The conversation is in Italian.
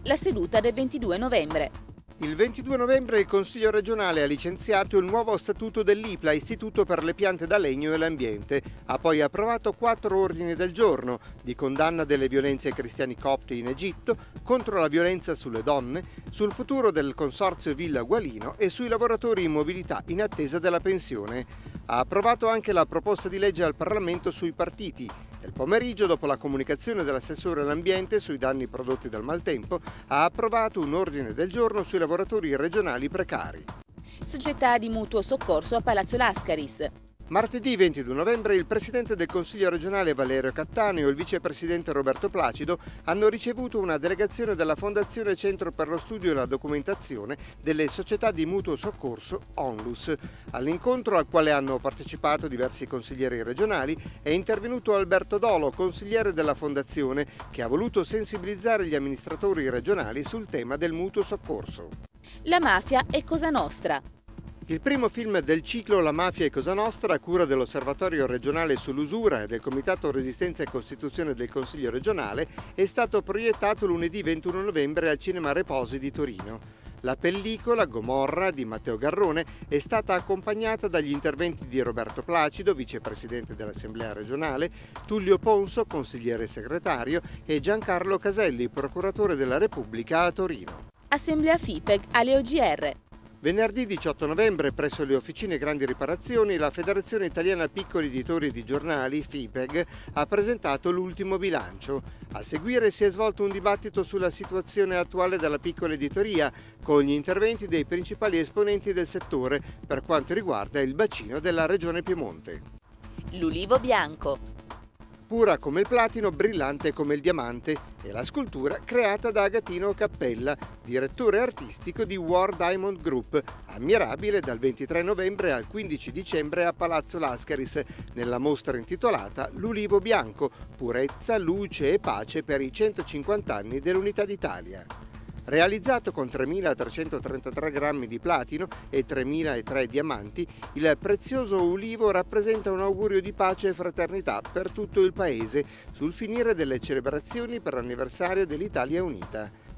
la seduta del 22 novembre. Il 22 novembre il Consiglio regionale ha licenziato il nuovo statuto dell'IPLA, Istituto per le piante da legno e l'ambiente. Ha poi approvato 4 ordini del giorno di condanna delle violenze ai cristiani copti in Egitto, contro la violenza sulle donne, sul futuro del consorzio Villa Gualino e sui lavoratori in mobilità in attesa della pensione. Ha approvato anche la proposta di legge al Parlamento sui partiti. Nel pomeriggio, dopo la comunicazione dell'assessore all'ambiente sui danni prodotti dal maltempo, ha approvato un ordine del giorno sui lavoratori regionali precari. Società di mutuo soccorso a Palazzo Lascaris. Martedì 22 novembre il Presidente del Consiglio regionale Valerio Cattaneo e il Vicepresidente Roberto Placido hanno ricevuto una delegazione della Fondazione Centro per lo Studio e la Documentazione delle Società di Mutuo Soccorso ONLUS. All'incontro, al quale hanno partecipato diversi consiglieri regionali, è intervenuto Alberto Dolo, consigliere della Fondazione, che ha voluto sensibilizzare gli amministratori regionali sul tema del mutuo soccorso. La mafia è Cosa Nostra. Il primo film del ciclo La mafia è Cosa Nostra, a cura dell'Osservatorio regionale sull'usura e del Comitato Resistenza e Costituzione del Consiglio regionale, è stato proiettato lunedì 21 novembre al Cinema Reposi di Torino. La pellicola Gomorra di Matteo Garrone è stata accompagnata dagli interventi di Roberto Placido, vicepresidente dell'Assemblea regionale, Tullio Ponso, consigliere segretario, e Giancarlo Caselli, procuratore della Repubblica a Torino. Assemblea FIPEG alle OGR. Venerdì 18 novembre, presso le Officine Grandi Riparazioni, la Federazione Italiana Piccoli Editori di Giornali, FIPEG, ha presentato l'ultimo bilancio. A seguire si è svolto un dibattito sulla situazione attuale della piccola editoria, con gli interventi dei principali esponenti del settore per quanto riguarda il bacino della Regione Piemonte. L'ulivo bianco. Pura come il platino, brillante come il diamante, è la scultura creata da Agatino Cappella, direttore artistico di War Diamond Group, ammirabile dal 23 novembre al 15 dicembre a Palazzo Lascaris, nella mostra intitolata L'ulivo bianco, purezza, luce e pace per i 150 anni dell'Unità d'Italia. Realizzato con 3.333 grammi di platino e 3.003 diamanti, il prezioso ulivo rappresenta un augurio di pace e fraternità per tutto il Paese sul finire delle celebrazioni per l'anniversario dell'Italia Unita.